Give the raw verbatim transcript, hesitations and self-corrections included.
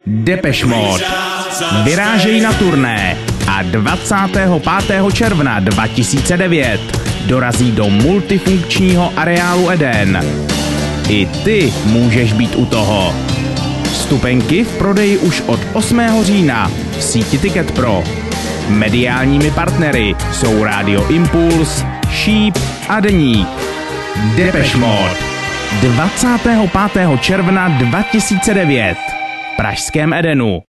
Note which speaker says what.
Speaker 1: Depeche Mode vyrážejí na turné a dvacátého pátého června dva tisíce devět dorazí do multifunkčního areálu Eden. I ty můžeš být u toho. Vstupenky v prodeji už od osmého října v síti Ticket Pro. Mediálními partnery jsou Rádio Impuls, Šíp a Deník. Depeche Mode dvacátého pátého června dva tisíce devět v pražském Edenu.